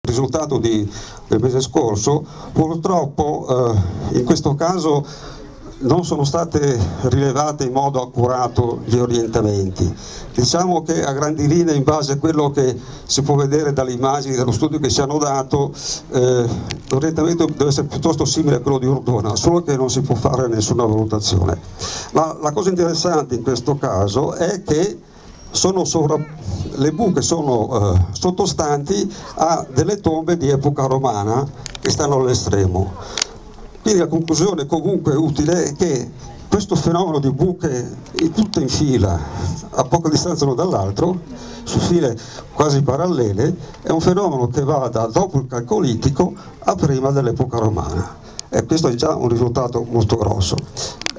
risultato del mese scorso, purtroppo in questo caso non sono state rilevate in modo accurato gli orientamenti. Diciamo che a grandi linee, in base a quello che si può vedere dalle immagini dello studio che ci hanno dato, l'orientamento deve essere piuttosto simile a quello di Ordona, solo che non si può fare nessuna valutazione. Ma la cosa interessante in questo caso è che le buche sono sottostanti a delle tombe di epoca romana che stanno all'estremo. Quindi la conclusione comunque utile è che questo fenomeno di buche tutte in fila, a poca distanza l'uno dall'altro, su file quasi parallele, è un fenomeno che va da dopo il calcolitico a prima dell'epoca romana. E questo è già un risultato molto grosso.